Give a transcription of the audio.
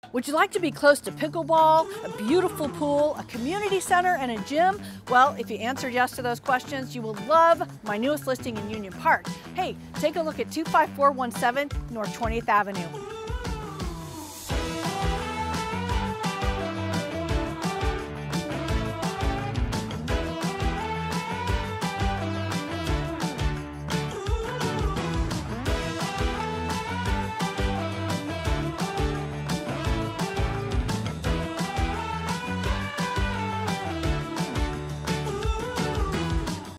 Would you like to be close to pickleball, a beautiful pool, a community center, and a gym? Well, if you answered yes to those questions, you will love my newest listing in Union Park. Hey, take a look at 25417 North 20th Avenue.